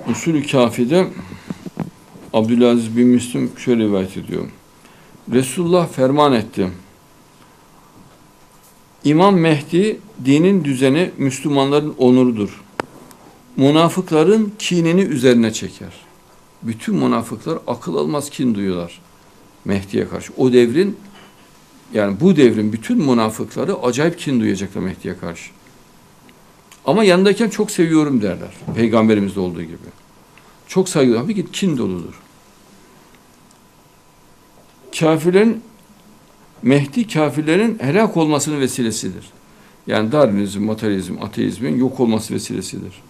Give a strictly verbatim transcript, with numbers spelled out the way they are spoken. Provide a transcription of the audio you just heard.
Usulü Kafi'de Abdülaziz bin Müslüm şöyle rivayet ediyor. Resulullah ferman etti. İmam Mehdi dinin düzeni Müslümanların onurudur. Münafıkların kinini üzerine çeker. Bütün münafıklar akıl almaz kin duyuyorlar Mehdi'ye karşı. O devrin yani bu devrin bütün münafıkları acayip kin duyacaklar Mehdi'ye karşı. Ama yanındayken çok seviyorum derler. Peygamberimizde olduğu gibi. Çok saygılı. Tabii ki kin doludur. Kafirlerin, Mehdi kafirlerin helak olmasının vesilesidir. Yani Darwinizm, materyalizm, ateizmin yok olması vesilesidir.